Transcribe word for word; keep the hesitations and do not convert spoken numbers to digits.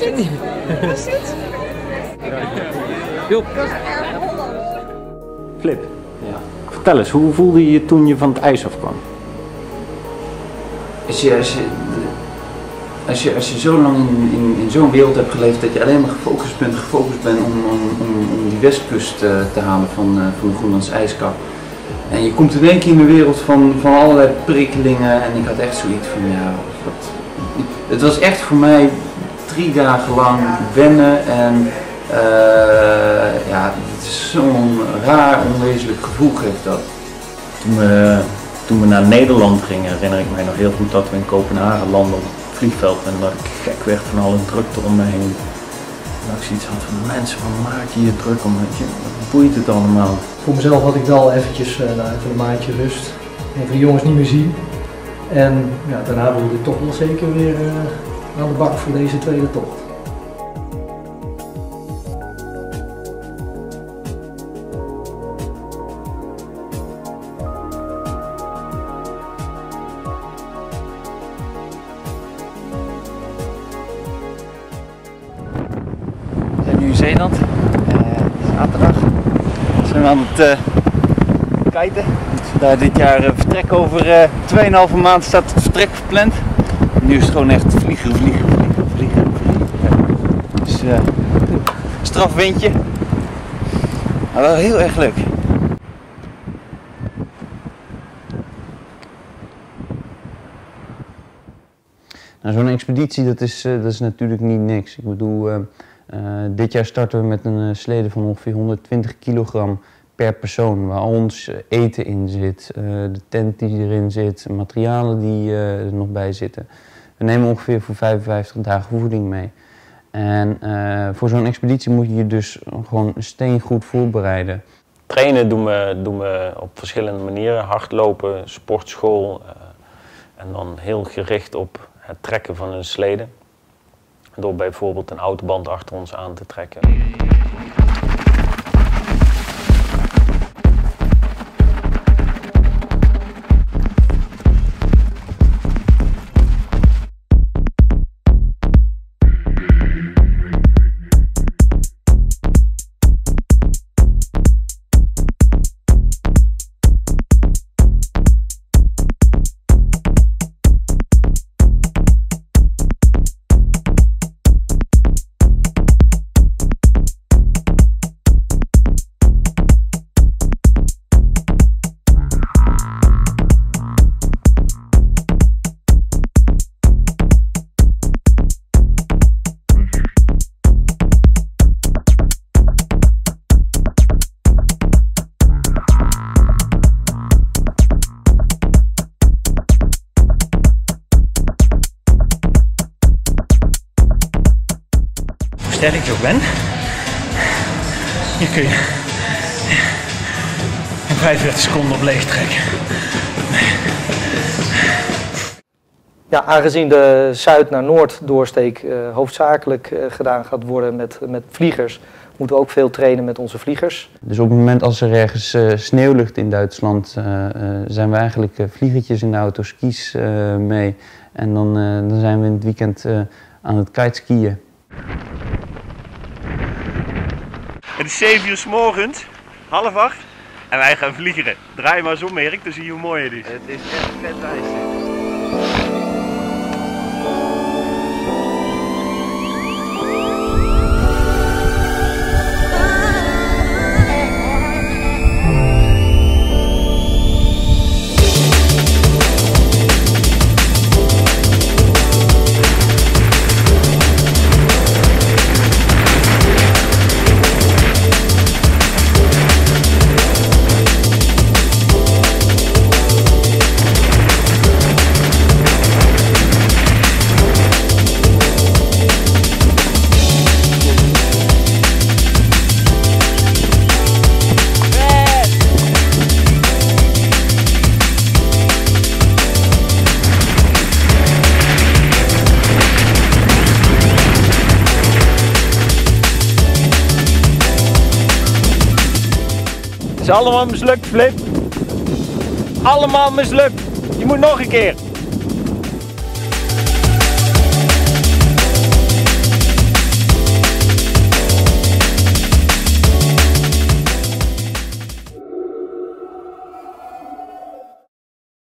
dit? Wat is dit? Joep. Flip, ja. Vertel eens, hoe voelde je je toen je van het ijs afkwam? Als je, als je, als je, als je zo lang in, in, in zo'n wereld hebt geleefd dat je alleen maar gefocust bent, gefocust bent om, om, om, om die westkust uh, te halen van, uh, van de Groenlandse ijskap. En je komt in één keer in een wereld van, van allerlei prikkelingen en ik had echt zoiets van ja, wat, het was echt voor mij drie dagen lang wennen en uh, ja, het is zo'n raar, onwezenlijk gevoel geeft dat. Toen we, toen we naar Nederland gingen herinner ik mij nog heel goed dat we in Kopenhagen landden op het vliegveld en dat ik gek werd van alle drukte om me heen. En dat ik zoiets had van mensen, wat maak je je druk om, wat boeit het allemaal? Voor mezelf had ik wel eventjes uh, nou, even een maandje rust, even de jongens niet meer zien. En ja, daarna wilde ik toch wel zeker weer uh, aan de bak voor deze tweede tocht. We zijn nu in Zeeland, uh, zaterdag. We zijn aan het uh, kiten. Daar dit jaar uh, vertrek over uh, twee komma vijf maand staat het vertrek gepland. Nu is het gewoon echt vliegen, vliegen, vliegen, vliegen, vliegen. Ja. Dus uh, strafwindje, maar wel heel erg leuk. Nou, zo'n expeditie dat is, uh, dat is natuurlijk niet niks. Ik bedoel, uh, uh, dit jaar starten we met een uh, slede van ongeveer honderdtwintig kilogram per persoon, waar al ons eten in zit, uh, de tent die erin zit, materialen die uh, er nog bij zitten. We nemen ongeveer voor vijfenvijftig dagen voeding mee. En uh, voor zo'n expeditie moet je je dus gewoon steengoed voorbereiden. Trainen doen we, doen we op verschillende manieren. Hardlopen, sportschool uh, en dan heel gericht op het trekken van een slede. Door bijvoorbeeld een autoband achter ons aan te trekken. Hoe sterk je ook bent, hier kun je in vijfenveertig seconden op leeg trekken. Ja, aangezien de zuid naar noord doorsteek uh, hoofdzakelijk uh, gedaan gaat worden met, met vliegers, moeten we ook veel trainen met onze vliegers. Dus op het moment als er ergens uh, sneeuw ligt in Duitsland, uh, uh, zijn we eigenlijk uh, vliegertjes in de auto, skis uh, mee. En dan, uh, dan zijn we in het weekend uh, aan het kiteskiën. Het is zeven uur 's morgens, half acht, en wij gaan vliegen. Draai maar zo, Merk, dan zie je hoe mooi het is. Het is echt vet ijs. Het is allemaal mislukt, Flip. Allemaal mislukt. Je moet nog een keer.